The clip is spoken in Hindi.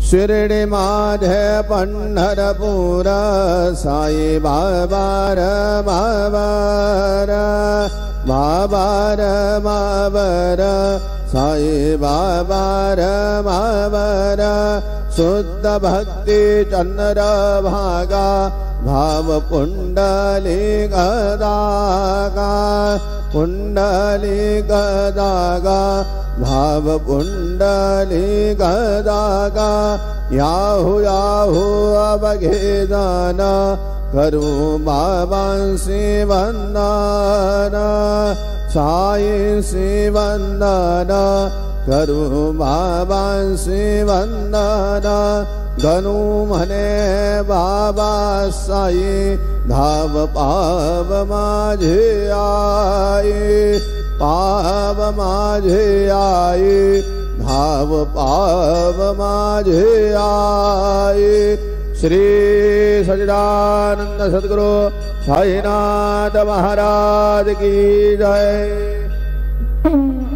शिरडी माझे पंढरपूर साई बाबार बाबार बाबार बाबार साई बाबार बाबार शुद्ध भक्ति चंद्र भागा भाव कुंडली गदागा कुंडली गदागा भाव कुंडली गदागा याहू याहू अवघेदन करू बाबांसी वंदन साईंसी वंदन करू बाबांसी वंदन गणू म्हणे बाबा साई धाव पाव माझे आई पाव माझे आई धाव पाव माझे आई। श्री सच्चिदानंद सद्गुरु साईनाथ महाराज की जय।